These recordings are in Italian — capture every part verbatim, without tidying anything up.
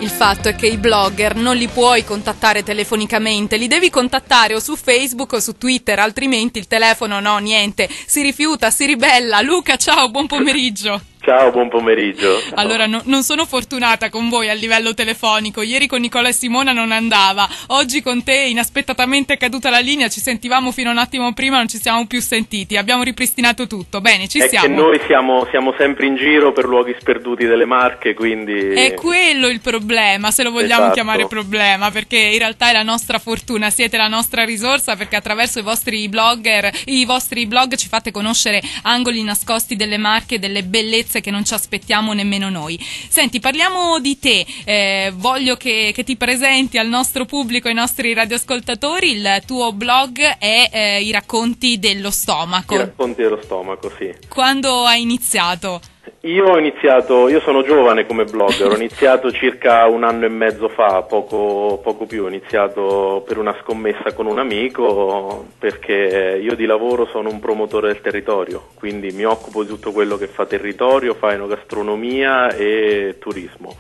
Il fatto è che i blogger non li puoi contattare telefonicamente, li devi contattare o su Facebook o su Twitter, altrimenti il telefono no, niente, si rifiuta, si ribella. Luca, ciao, buon pomeriggio. Ciao, buon pomeriggio. Allora, no, non sono fortunata con voi a livello telefonico. Ieri con Nicola e Simona non andava. Oggi con te inaspettatamente è caduta la linea, ci sentivamo fino a un attimo prima, non ci siamo più sentiti. Abbiamo ripristinato tutto. Bene, ci è siamo. È che noi siamo, siamo sempre in giro per luoghi sperduti delle Marche, quindi... È quello il problema, se lo vogliamo esatto. chiamare problema, perché in realtà è la nostra fortuna, siete la nostra risorsa, perché attraverso i vostri blogger, i vostri blog ci fate conoscere angoli nascosti delle Marche, delle bellezze che non ci aspettiamo nemmeno noi. Senti, parliamo di te, eh, voglio che, che ti presenti al nostro pubblico, ai nostri radioascoltatori. Il tuo blog è eh, I racconti dello stomaco. I racconti dello stomaco, sì. Quando hai iniziato? Io ho iniziato, io sono giovane come blogger, ho iniziato circa un anno e mezzo fa, poco, poco più, ho iniziato per una scommessa con un amico, perché io di lavoro sono un promotore del territorio, quindi mi occupo di tutto quello che fa territorio, fa enogastronomia e turismo.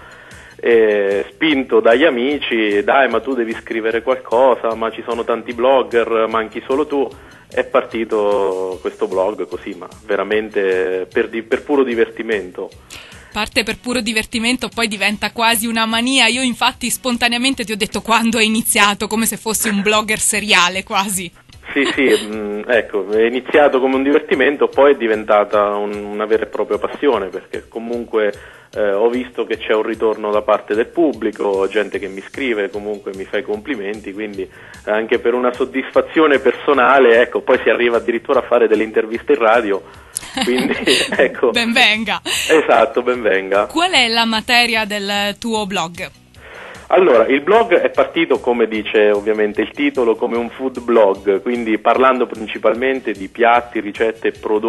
E spinto dagli amici, dai, ma tu devi scrivere qualcosa, ma ci sono tanti blogger, manchi solo tu. È partito questo blog così, ma veramente per, di, per puro divertimento. Parte per puro divertimento, poi diventa quasi una mania. Io infatti spontaneamente ti ho detto quando hai iniziato, come se fossi un blogger seriale quasi. Sì, sì, mh, ecco, è iniziato come un divertimento, poi è diventata un, una vera e propria passione, perché comunque eh, ho visto che c'è un ritorno da parte del pubblico, gente che mi scrive, comunque mi fa i complimenti, quindi anche per una soddisfazione personale, ecco, poi si arriva addirittura a fare delle interviste in radio, quindi ecco. Ben venga. Esatto, ben venga. Qual è la materia del tuo blog? Allora, il blog è partito, come dice ovviamente il titolo, come un food blog, quindi parlando principalmente di piatti, ricette e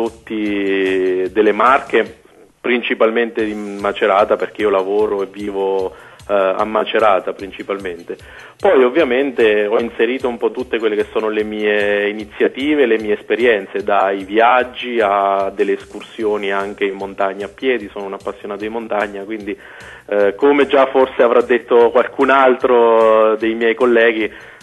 prodotti delle Marche, principalmente di Macerata, perché io lavoro e vivo eh, a Macerata principalmente. Poi ovviamente ho inserito un po' tutte quelle che sono le mie iniziative, le mie esperienze, dai viaggi a delle escursioni anche in montagna a piedi, sono un appassionato di montagna, quindi eh, come già forse avrà detto qualcun altro dei miei colleghi,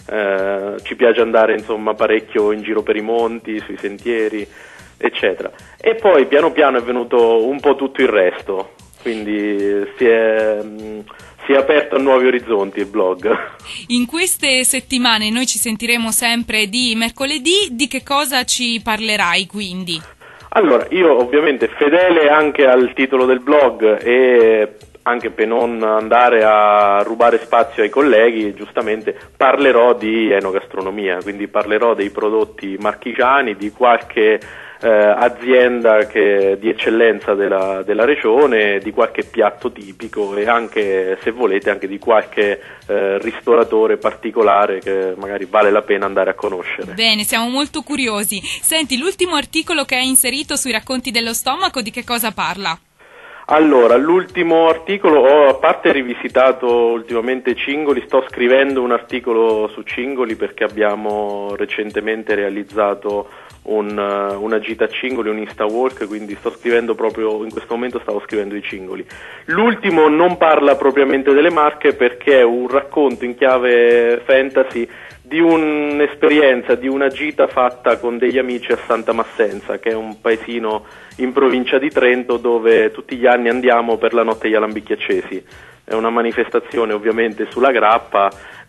eh, ci piace andare insomma parecchio in giro per i monti, sui sentieri, eccetera. E poi piano piano è venuto un po' tutto il resto, quindi si è... Mh, si è aperto a nuovi orizzonti il blog. In queste settimane noi ci sentiremo sempre di mercoledì, di che cosa ci parlerai quindi? Allora, io ovviamente fedele anche al titolo del blog e anche per non andare a rubare spazio ai colleghi, giustamente parlerò di enogastronomia, quindi parlerò dei prodotti marchigiani, di qualche eh, azienda che, di eccellenza della, della regione, di qualche piatto tipico e anche, se volete, anche di qualche eh, ristoratore particolare che magari vale la pena andare a conoscere. Bene, siamo molto curiosi. Senti, l'ultimo articolo che hai inserito sui racconti dello stomaco, di che cosa parla? Allora, l'ultimo articolo, ho a parte rivisitato ultimamente Cingoli, sto scrivendo un articolo su Cingoli perché abbiamo recentemente realizzato un, una gita a Cingoli, un Insta Walk, quindi sto scrivendo proprio, in questo momento stavo scrivendo i Cingoli. L'ultimo non parla propriamente delle Marche perché è un racconto in chiave fantasy di un'esperienza, di una gita fatta con degli amici a Santa Massenza, che è un paesino in provincia di Trento dove tutti gli anni andiamo per la notte degli alambicchi accesi. È una manifestazione ovviamente sulla grappa,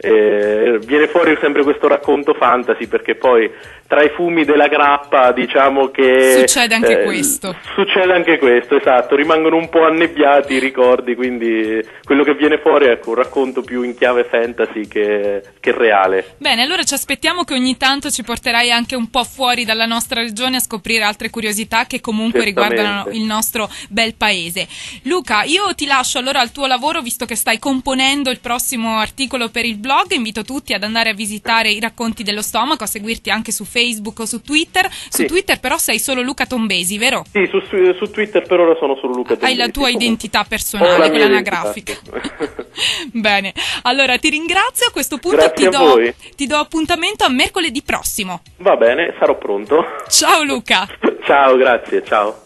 eh, viene fuori sempre questo racconto fantasy perché poi tra i fumi della grappa diciamo che succede anche eh, questo succede anche questo, esatto, rimangono un po' annebbiati i ricordi, quindi quello che viene fuori è ecco, un racconto più in chiave fantasy che, che reale. Bene, allora ci aspettiamo che ogni tanto ci porterai anche un po' fuori dalla nostra regione a scoprire altre curiosità che comunque Certamente. riguardano il nostro bel paese. Luca, io ti lascio allora al tuo lavoro, visto che stai componendo il prossimo articolo per il blog. Invito tutti ad andare a visitare i racconti dello stomaco, a seguirti anche su Facebook o su Twitter. Su sì. Twitter però sei solo Luca Tombesi, vero? Sì, su, su, su Twitter per ora sono solo Luca Tombesi. Hai la tua comunque. identità personale, quella anagrafica. Identità. Bene, allora ti ringrazio, a questo punto Grazie ti a do, voi. ti do appuntamento a mercoledì prossimo. Va bene, sarò pronto. Ciao Luca. Ciao, grazie, ciao.